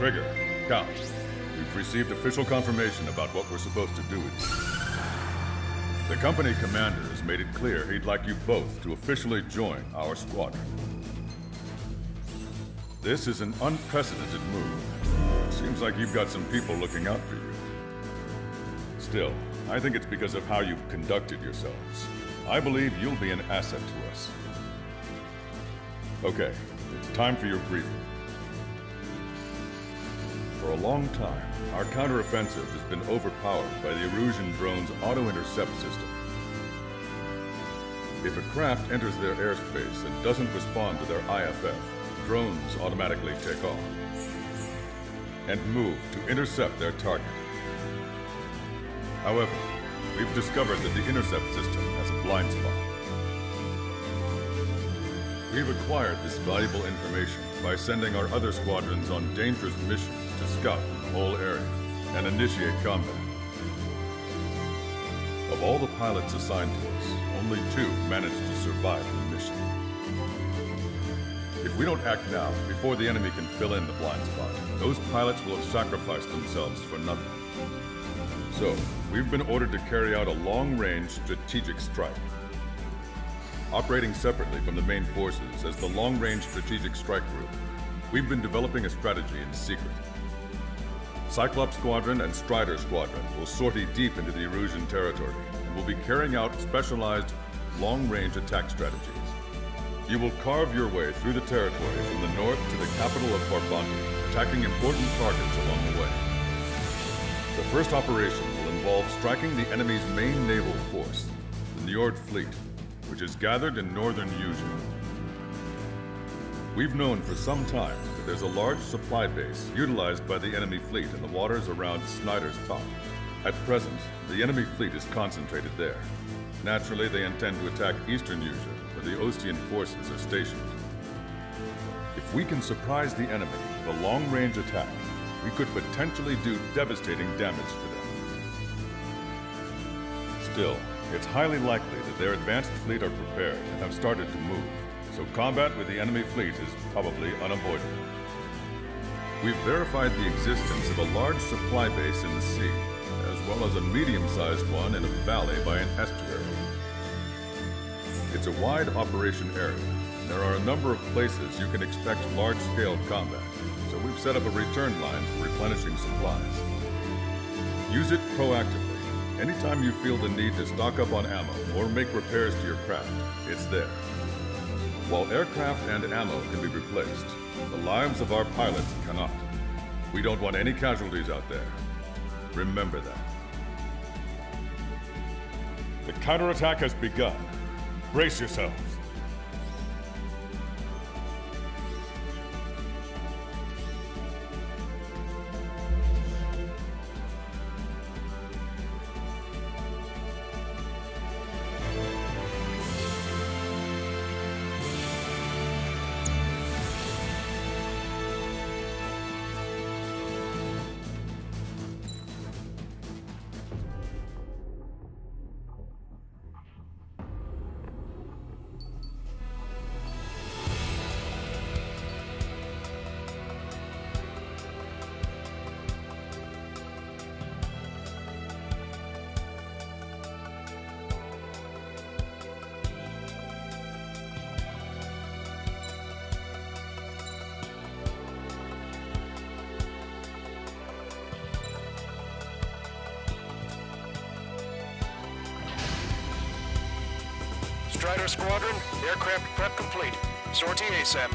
Trigger, Count, we've received official confirmation about what we're supposed to do with you. The company commander has made it clear he'd like you both to officially join our squadron. This is an unprecedented move. It seems like you've got some people looking out for you. Still, I think it's because of how you've conducted yourselves. I believe you'll be an asset to us. Okay, it's time for your briefing. For a long time, our counteroffensive has been overpowered by the Erusian drone's auto-intercept system. If a craft enters their airspace and doesn't respond to their IFF, drones automatically take off and move to intercept their target. However, we've discovered that the intercept system has a blind spot. We've acquired this valuable information by sending our other squadrons on dangerous missions to scout the whole area and initiate combat. Of all the pilots assigned to us, only 2 managed to survive the mission. If we don't act now, before the enemy can fill in the blind spot, those pilots will have sacrificed themselves for nothing. So, we've been ordered to carry out a long-range strategic strike. Operating separately from the main forces as the Long-Range Strategic Strike Group, we've been developing a strategy in secret. Cyclops Squadron and Strider Squadron will sortie deep into the Erusian territory and will be carrying out specialized long-range attack strategies. You will carve your way through the territory from the north to the capital of Farbanti, attacking important targets along the way. The first operation will involve striking the enemy's main naval force, the Njord Fleet, which is gathered in northern Usea. We've known for some time that there's a large supply base utilized by the enemy fleet in the waters around Snyder's Top. At present, the enemy fleet is concentrated there. Naturally, they intend to attack eastern Usea, where the Ostian forces are stationed. If we can surprise the enemy with a long-range attack, we could potentially do devastating damage to them. Still, it's highly likely that their advanced fleet are prepared and have started to move, so combat with the enemy fleet is probably unavoidable. We've verified the existence of a large supply base in the sea, as well as a medium-sized one in a valley by an estuary. It's a wide operation area, and there are a number of places you can expect large-scale combat, so we've set up a return line for replenishing supplies. Use it proactively. Anytime you feel the need to stock up on ammo or make repairs to your craft, it's there. While aircraft and ammo can be replaced, the lives of our pilots cannot. We don't want any casualties out there. Remember that. The counterattack has begun. Brace yourselves. Strider Squadron, aircraft prep complete. Sortie ASAP.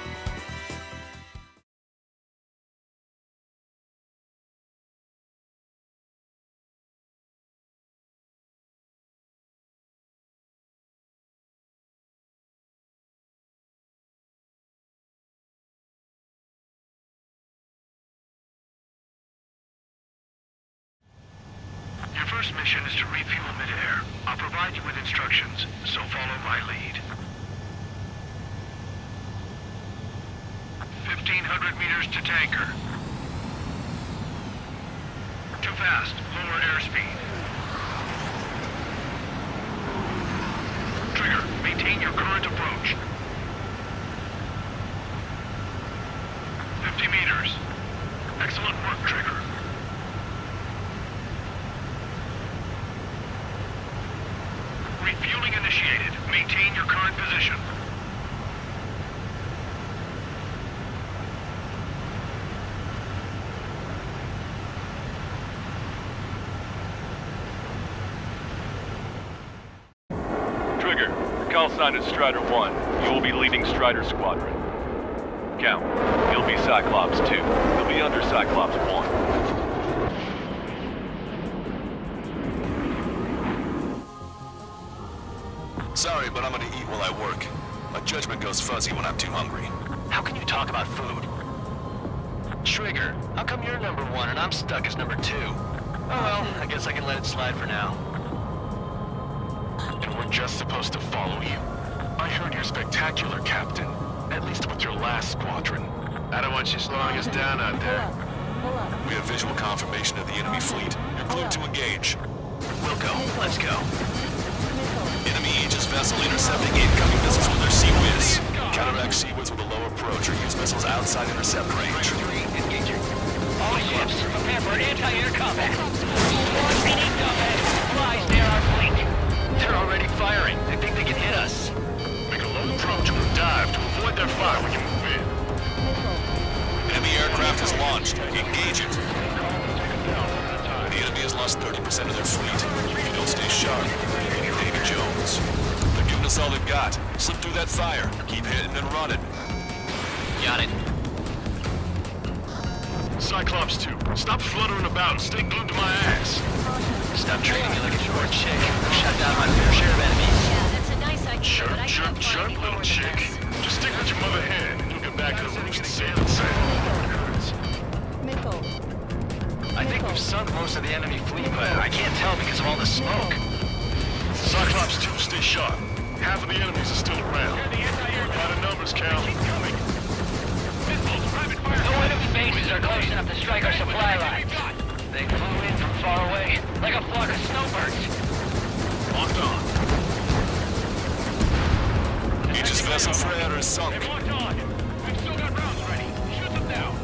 Your first mission is to refuel midair. I'll provide you with instructions, so follow my lead. 1,500 meters to tanker. Too fast. Lower airspeed. Trigger, maintain your current approach. 50 meters. Refueling initiated. Maintain your current position. Trigger, your call sign is Strider 1. You will be leading Strider Squadron. Count. You'll be Cyclops 2. You'll be under Cyclops 1. Sorry, but I'm gonna eat while I work. My judgment goes fuzzy when I'm too hungry. How can you talk about food? Trigger, how come you're number 1 and I'm stuck as number 2? Oh well, I guess I can let it slide for now. And we're just supposed to follow you. I heard you're spectacular, Captain. At least with your last squadron. I don't want you slowing us down out there. We have visual confirmation of the enemy fleet. You're cleared to engage. We'll go. Let's go. Enemy Aegis vessel intercepting incoming missiles with their Sea-Wiz. Counteract Sea-Wiz with a low approach or use missiles outside intercept range. Engaging. All ships, prepare for anti-air combat. Any dumbass flies near our fleet. They're already firing. They think they can hit us. Make a low approach and dive to avoid their fire when you move in. Enemy aircraft is launched. Engage it. The enemy has lost 30% of their fleet. If you don't stay sharp, Davy Jones. They're giving us all they've got. Slip through that fire. Keep hitting and running. Got it. Cyclops 2, stop fluttering about and stay glued to my ass. Stop treating me like a short chick. I've shut down my fair share of enemies. Yeah, that's a nice idea, Chirp, but I chirp, can't chirp, find any little more chick. than this. Just stick with your mother hen and you'll get back to the roost sailing sound. I think we've sunk most of the enemy fleet, but I can't tell because of all the smoke. Cyclops 2, stay sharp. Half of the enemies are still around. By the numbers, Cal. No enemy bases are close enough to strike our supply lines. They flew in from far away, like a flock of snowbirds. Locked on. Aegis vessel Freya is sunk. Locked on. We've still got rounds ready. Shoot them down.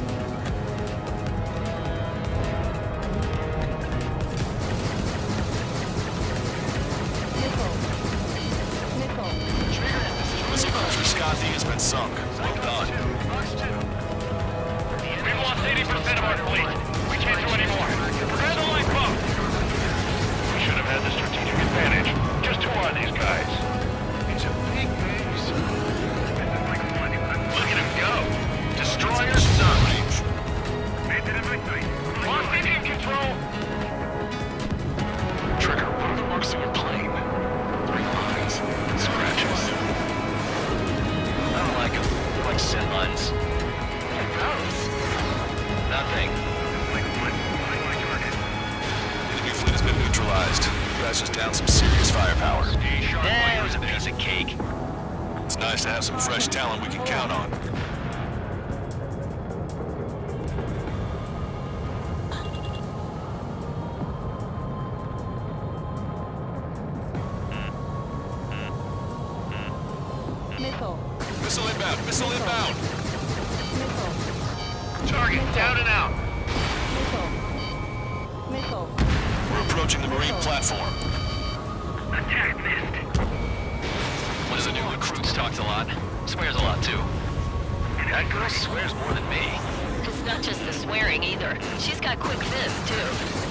Missile cruiser Scothy has been sunk. Well done. We've lost 80% of our fleet. We can't do any more. Prepare the lifeboat. We should have had the strategic advantage. Just who are these guys? It's a big base. Look at him go. Destroyer sunk. Lost engine control. Trigger, what are the marks on your plane? 3 lines. Scratches. I don't like them. They're like sin lines. Nothing. Enemy fleet has been neutralized. You guys just down some serious firepower. Yeah, it was a piece of cake. It's nice to have some fresh talent we can count on. Missile inbound! Missile inbound! Target down and out. We're approaching the marine platform. Attack missed. One of the new recruits talks a lot. Swears a lot, too. And that girl swears more than me. It's not just the swearing either. She's got quick fists, too.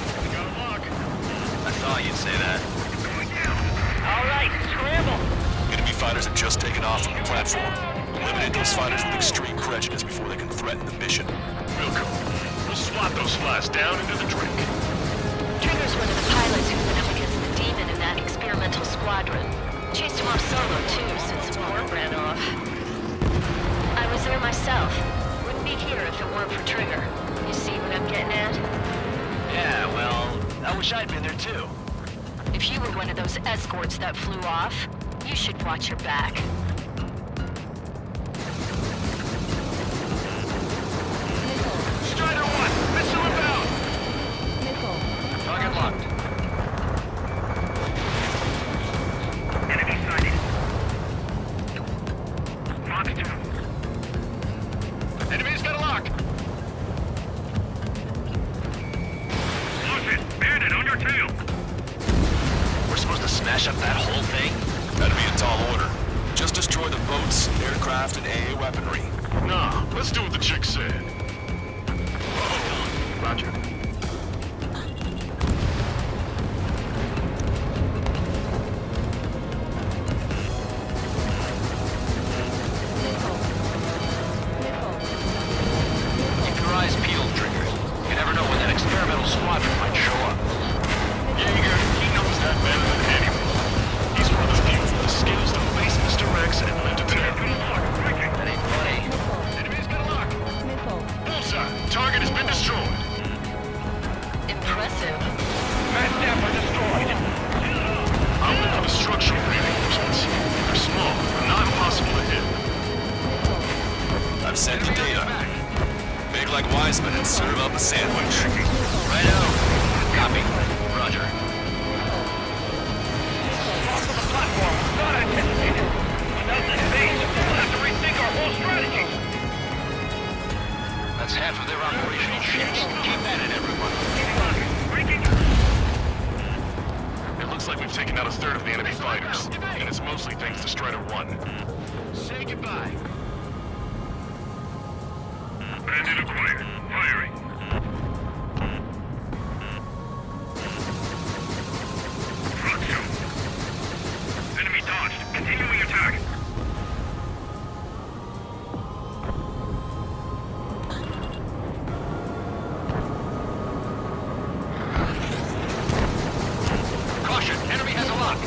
I thought you'd say that. All right, scramble. Enemy fighters have just taken off from the platform. Eliminate those fighters with extreme prejudice before they can threaten the mission. Real cool. We'll swat those flies down into the drink. Trigger's one of the pilots who went up against the demon in that experimental squadron. Chased him off solo, too, since Port ran off. I was there myself. Wouldn't be here if it weren't for Trigger. You see what I'm getting at? Yeah, well, I wish I'd been there, too. If you were one of those escorts that flew off, you should watch your back. Strider 1, missile inbound. Target locked. Enemy sighted. Fox 2. Enemy's got a lock. Lose it. Bandit on your tail. We're supposed to smash up that whole thing? That'd be a tall order. Just destroy the boats, aircraft, and AA weaponry. Nah, let's do what the chick said. Oh, roger. Keep your eyes peeled, Trigger. You never know when that experimental squadron might show up. Jaeger, he knows that better than anyone. He's one of the few with the skills to face Mr. Rex and live to tell. That ain't funny. Enemy's got a lock. Bullseye, target has been destroyed. Impressive. Mass Dapper destroyed. I'm looking for the structural reinforcements. They're small, but not impossible to hit. I've sent the data. Make like Wiseman and serve up a sandwich. Righto. Copy. Roger. Off of the platform, not anticipated. Without this base, we'll have to rethink our whole strategy. That's half of their operational ships. Keep at it, everyone. It looks like we've taken out a third of the enemy fighters, and it's mostly thanks to Strider 1. Say goodbye. Bandit acquired. Firing. Front show. Enemy dodged. Continuing attack. Caution, enemy has a lock.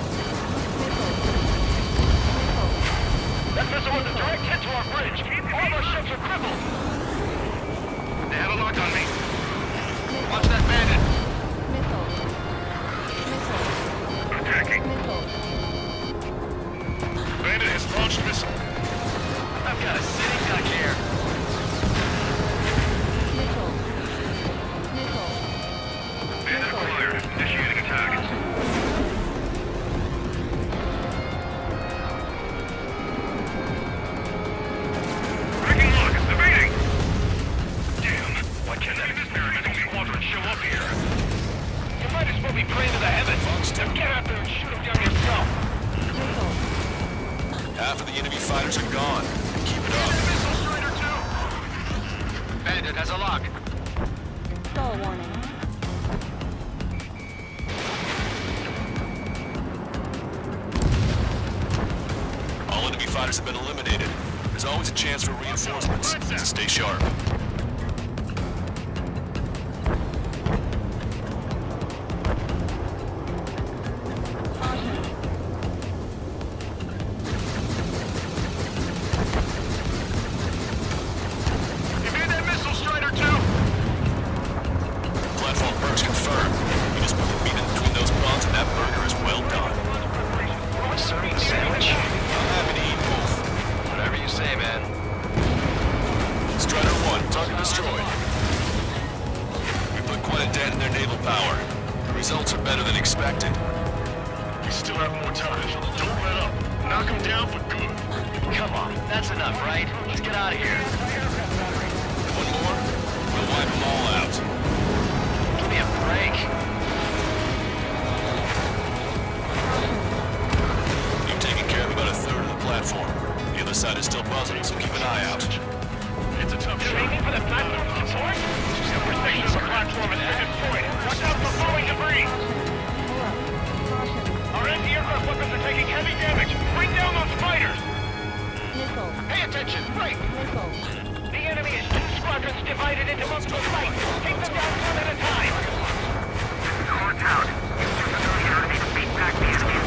That missile was a direct hit to our bridge. All of our ships are crippled. They have a lock on me. Watch that bandit. Attacking. Bandit has launched missile. I've got a city duck here. Bandit acquired. Initiating attack. Breaking lock. Evading. Damn. Why can't that experimental squadron show up here? You might as well be praying to the heavens. Now get out there and shoot them down yourself. Half of the enemy fighters are gone. Keep it up. Missile Strider 2. Bandit has a lock. Stall warning. All enemy fighters have been eliminated. There's always a chance for reinforcements, so stay sharp. Evade that missile, Strider 2. Platform perks confirmed. You just put the meat in between those buns and that burger is well done. Serving sandwich. I'm happy to eat both. Whatever you say, man. Strider 1, target destroyed. We put quite a dent in their naval power. The results are better than expected. We still have more time. Don't let up. Knock them down for good. Come on, that's enough, right? Let's get out of here. One more, we'll wipe them all out. Give me a break. You've taken care of about a third of the platform. The other side is still buzzing, so keep an eye out. It's a tough shot. Aiming for the platform support? Super section of the platform has been destroyed. Watch out for falling debris. Our anti-aircraft weapons are taking heavy damage. Bring down those fighters. Missile. Pay attention. Break. Missile. The enemy is 2 squadrons divided into multiple fights. Take them down one at a time. Core out. Enemy to beat back the enemy.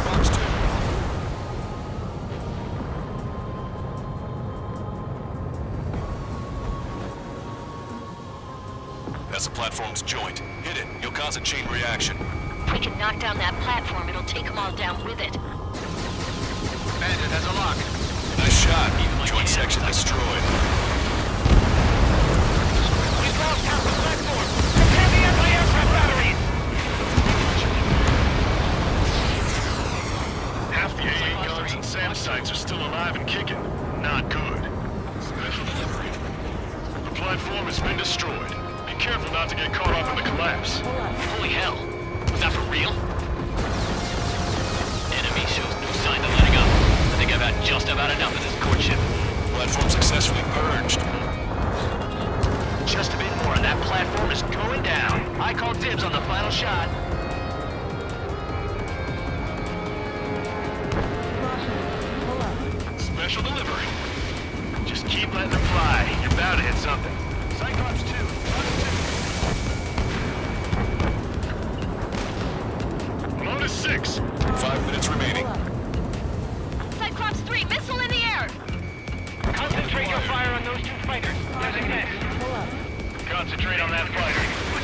That's the platform's joint. Hit it. You'll cause a chain reaction. If we can knock down that platform, it'll take them all down with it. Bandit has a lock. Nice shot. Joint section destroyed. We've lost half the platform. Prepare the anti-aircraft batteries. Half the AA guns and SAM sites are still alive and kicking. Not good. Special delivery. The platform has been destroyed. Be careful not to get caught up in the collapse. Holy hell. Was that for real? 6. 5 minutes remaining. Cyclops 3, missile in the air! Concentrate your fire on those 2 fighters. There's a nest. Pull up. Concentrate on that fighter.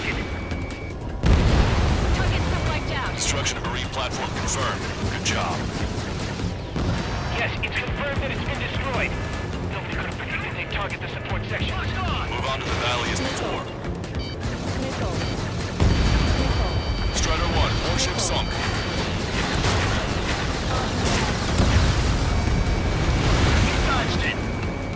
Target's been wiped out. Destruction of marine platform confirmed. Good job. Yes, it's confirmed that it's been destroyed. Nobody could have predicted they'd target the support section. Move on to the valley as before. Missile. Missile. Strider 1, warship sunk. He dodged it.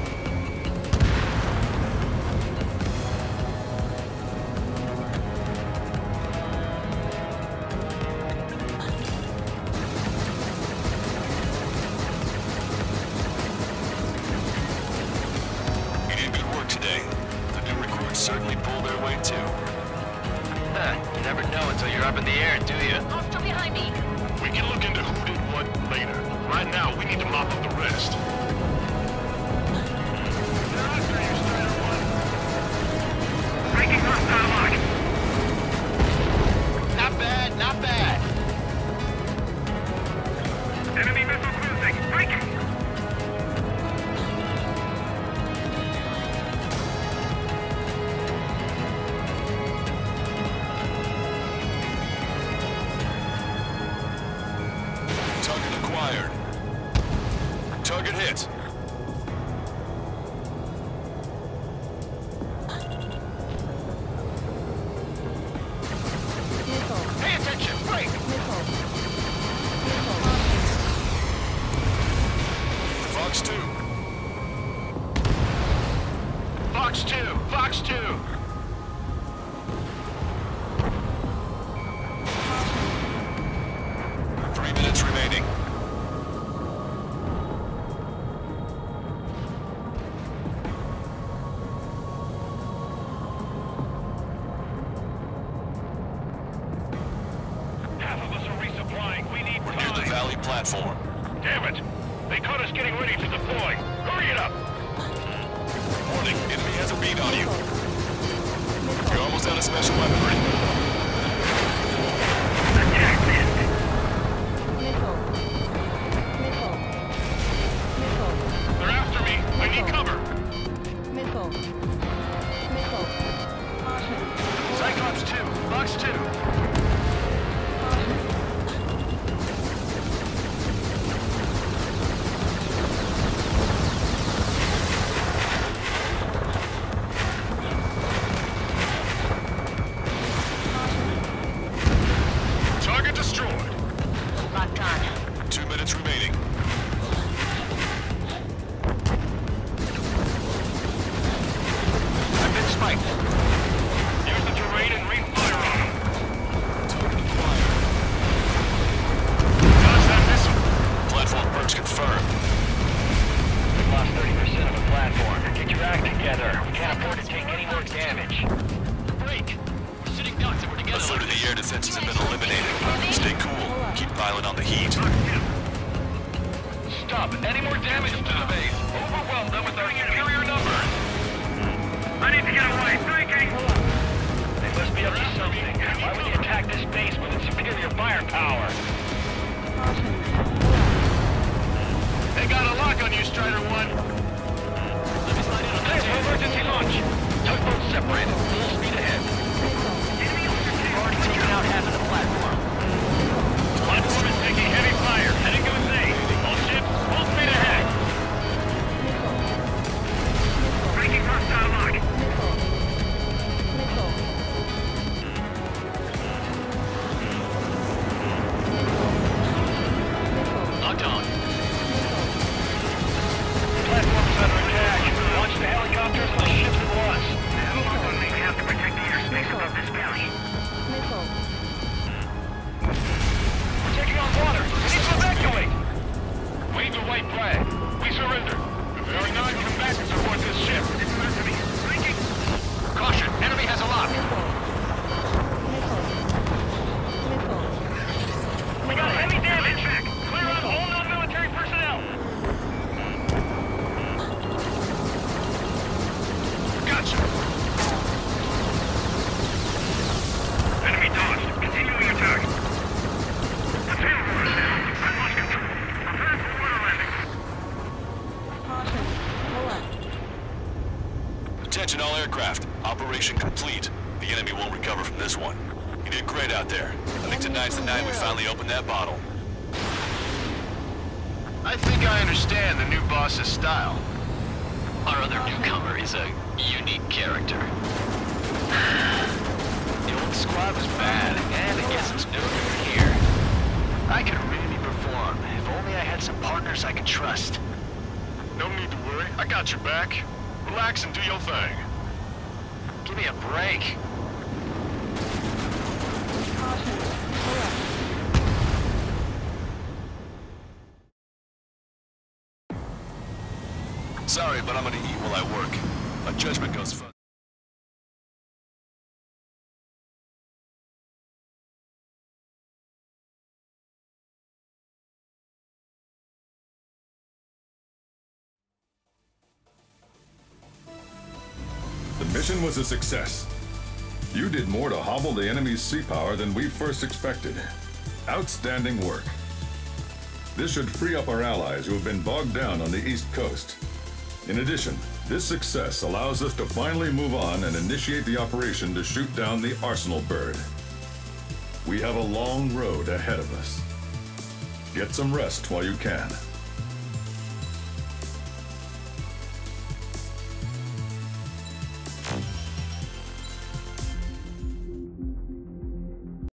You did good work today. The new recruits certainly pulled their weight too. You never know until you're up in the air, do you? Hostile behind me. We can look into who did what later. Right now, we need to mop up the rest. They're after you, Strider 1. Breaking hostile lock. Not bad, not bad. Enemy missile cruising. Breaking. Target acquired. Target hit. Missile. Pay attention, break! Missile. Missile. Fox 2. Fox 2, Fox 2. 3 minutes remaining. Half of us are resupplying. We need We're near the time. valley platform. Damn it! They caught us getting ready to deploy. Hurry it up! Warning, enemy has a beat on you. Missile. You're almost out of special weaponry. Attack missed. Missile. Missile. Missile. They're after me. I need cover. Missile. Missile. Caution. Cyclops 2, Fox 2. Caution. Target destroyed. Locked on. 2 minutes remaining. I've been spiked. Use the terrain and rain fire on them. Target acquired. Dodge that missile. Platform perch confirmed. We've lost 30% of the platform. Get your act together. We can't afford to take any more damage. Break! We're sitting ducks and we're A together. third of the air defenses have been eliminated. Stay cool. Keep piling on the heat. Stop. Any more damage to the base. Overwhelm them with our superior numbers. I need to get away. Breaking. They must be up to something. Why would they attack this base with its superior firepower? Caution. They got a lock on you, Strider 1. Let me slide in on that. Emergency launch. Tugboat separated. Full speed ahead. We've already taken out half of the platform. Platform is taking heavy fire. Heading to its aid. All ships, full speed ahead. Missile. Breaking hostile lock. Missile. Missile. Missile. Locked on. Platform's under attack. Launch the helicopters and the ships at once. We have to protect the airspace above this valley. Missile. We're taking on water. We need to evacuate. Wave the white flag. We surrender. There are 9 combatants aboard this ship. Caution. Enemy has a lock. Missile. Missile. We got heavy damage. Clear out all non-military personnel. Gotcha. Enemy dodged. Continuing attack. Prepare aircraft. Operation complete. The enemy won't recover from this one. You did great out there. I think tonight's the night we finally open that bottle. I think I understand the new boss's style. Our other newcomer is a unique character. The old squad was bad, and I guess it's no good here. I could really perform, if only I had some partners I could trust. No need to worry. I got your back. Relax and do your thing. Give me a break. Caution. Correct. Sorry, but I'm gonna eat while I work. My judgment goes first. The mission was a success. You did more to hobble the enemy's sea power than we first expected. Outstanding work. This should free up our allies who have been bogged down on the East Coast. In addition, this success allows us to finally move on and initiate the operation to shoot down the Arsenal bird. We have a long road ahead of us. Get some rest while you can.